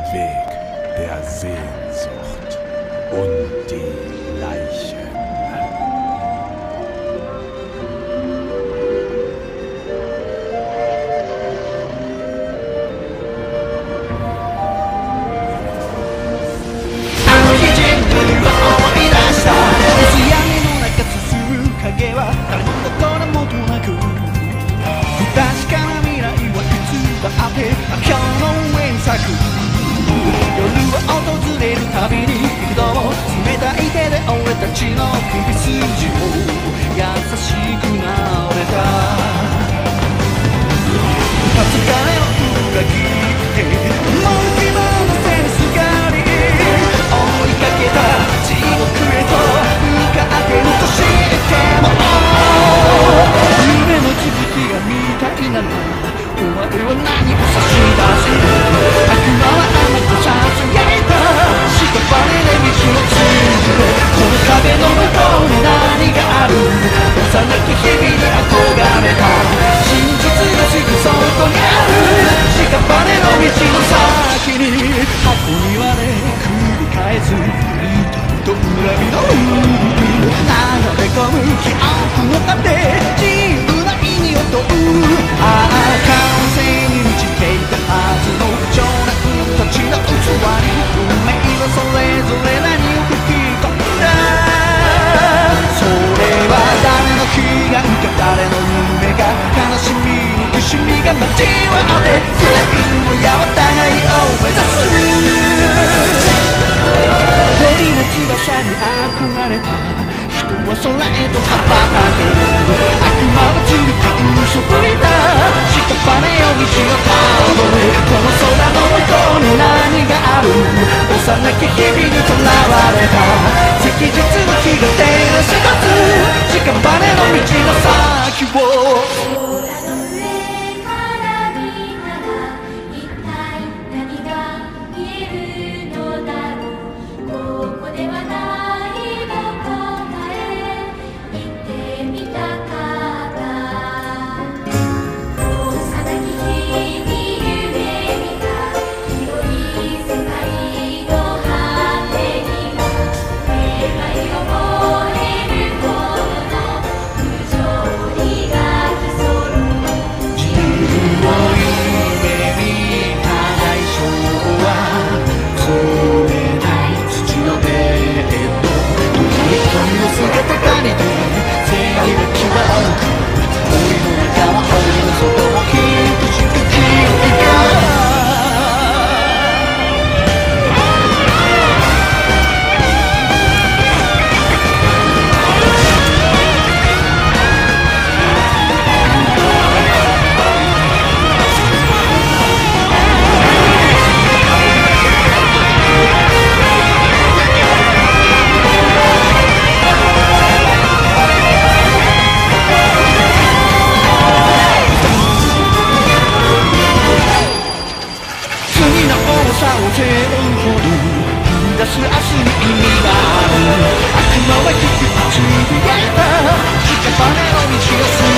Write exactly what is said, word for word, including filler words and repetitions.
Weg der Sehnsucht und die Leichen. 夜は訪れるたびに幾度も冷たい手で俺たちの首筋を優しくなれた初金を裏切ってもう自分のセンスがり追いかけた地獄へと向かってるとしても夢の続きが見たいならお前は何を差し出す悪魔はあなたささやいた屍で道をついてこの壁の向こうに何がある幼き日々に憧れた真実がすぐそこにある屍の道の先に箱庭で繰り返す痛みと恨みの流れ込む記憶の壁自由な意味を問うああ完成に満ちていたはずの少年たちの器に運命はそれぞれ何を吹き込んだそれは誰の悲願か誰の夢が悲しみに苦しみが交わって全員やお互いを目指す鳥の翼に憧れた人は空へと羽ばたける悪魔はつりか嘘ついた屍よ道をたどれこの空の向こうに何がある幼き日々にとらわれた赤日の日が照らし出す屍の道の先を悪魔は引きちぎられた屍の道を